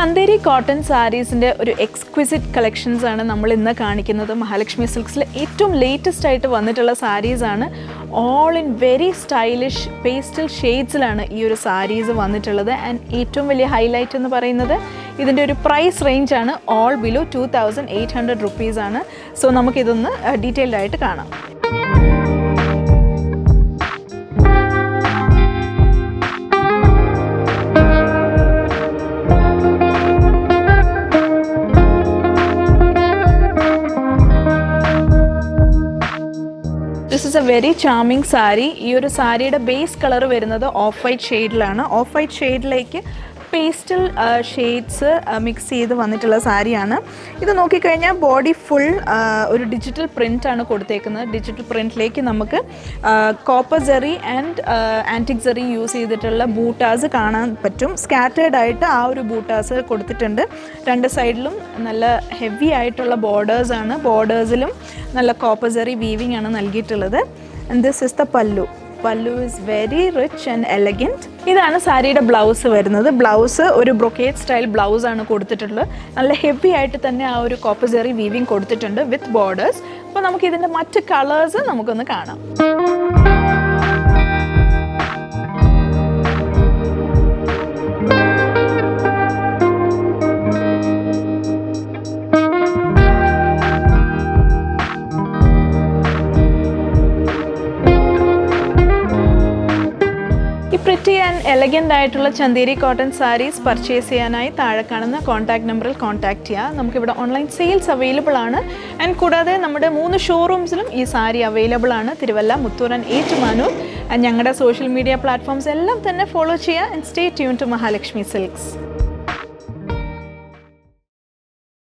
Chanderi cotton സാരീസിൻ്റെ ഒരു എക്സ്ക്വിസിറ്റ് collections ആണ് നമ്മൾ ഇന്ന് കാണിക്കുന്നത്. മഹാലക്ഷ്മി സിൽക്സിൽ ഏറ്റവും ലേറ്റസ്റ്റ് ആയിട്ട് വന്നിട്ടുള്ള സാരീസാണ്. All in very stylish pastel ഷെയ്ഡ്സിലാണ് ഈ ഒരു സാരീസ് വന്നിട്ടുള്ളത്. ആൻഡ് ഏറ്റവും വലിയ ഹൈലൈറ്റ് എന്ന് പറയുന്നത് ഇതിൻ്റെ ഒരു പ്രൈസ് റേഞ്ചാണ്. ഓൾ ബിലോ 2800 റുപ്പീസാണ്. സോ നമുക്കിതൊന്ന് ഡീറ്റെയിൽഡ് ആയിട്ട് കാണാം. This is a very charming saree. ഈ ഒരു സാരിയുടെ ബേസ് കളർ വരുന്നത് ഓഫ് വൈറ്റ് ഷെയ്ഡിലാണ്. ഓഫ് വൈറ്റ് ഷെയ്ഡിലേക്ക് പേസ്റ്റൽ ഷെയ്ഡ്സ് മിക്സ് ചെയ്ത് വന്നിട്ടുള്ള സാരിയാണ്. ഇത് നോക്കിക്കഴിഞ്ഞാൽ ബോഡി ഫുൾ ഒരു ഡിജിറ്റൽ പ്രിൻ്റാണ് കൊടുത്തേക്കുന്നത്. ഡിജിറ്റൽ പ്രിൻറ്റിലേക്ക് നമുക്ക് copper zari and antique zari use ചെയ്തിട്ടുള്ള ബൂട്ടാസ് കാണാൻ പറ്റും. സ്കാറ്റേർഡ് ആയിട്ട് ആ ഒരു ബൂട്ടാസ് കൊടുത്തിട്ടുണ്ട്. രണ്ട് സൈഡിലും നല്ല ഹെവി ആയിട്ടുള്ള ബോർഡേഴ്സാണ്. ബോർഡേഴ്സിലും നല്ല കോപ്പർ ജെറി വീവിംഗ് ആണ് നൽകിയിട്ടുള്ളത്. And this is the pallu. Pallu is very rich and elegant. ഇതാണ് സാരിയുടെ ബ്ലൗസ് വരുന്നത്. ബ്ലൗസ് ഒരു ബ്രൊക്കേഡ് സ്റ്റൈൽ ബ്ലൗസ് ആണ് കൊടുത്തിട്ടുള്ളത്. നല്ല ഹെവി ആയിട്ട് തന്നെ ആ ഒരു കോപ്പർ ജെറി വീവിംഗ് കൊടുത്തിട്ടുണ്ട് വിത്ത് ബോർഡേഴ്സ്. അപ്പോൾ നമുക്ക് ഇതിൻ്റെ മറ്റ് കളേഴ്സ് നമുക്കൊന്ന് കാണാം. പ്രിറ്റി ആൻഡ് എലഗൻ്റ് ആയിട്ടുള്ള ചന്ദേരി കോട്ടൺ സാരീസ് പർച്ചേസ് ചെയ്യാനായി താഴെ കാണുന്ന കോൺടാക്ട് നമ്പറിൽ കോൺടാക്ട് ചെയ്യുക. നമുക്കിവിടെ ഓൺലൈൻ സെയിൽസ് അവൈലബിൾ ആണ്. ആൻഡ് കൂടാതെ നമ്മുടെ 3 ഷോറൂംസിലും ഈ സാരി അവൈലബിൾ ആണ്. തിരുവല്ല, മുത്തൂർ ആൻഡ് ഏറ്റുമാനൂർ. ആൻഡ് ഞങ്ങളുടെ സോഷ്യൽ മീഡിയ പ്ലാറ്റ്ഫോംസ് എല്ലാം തന്നെ ഫോളോ ചെയ്യുക. And stay tune to Mahalakshmi silks.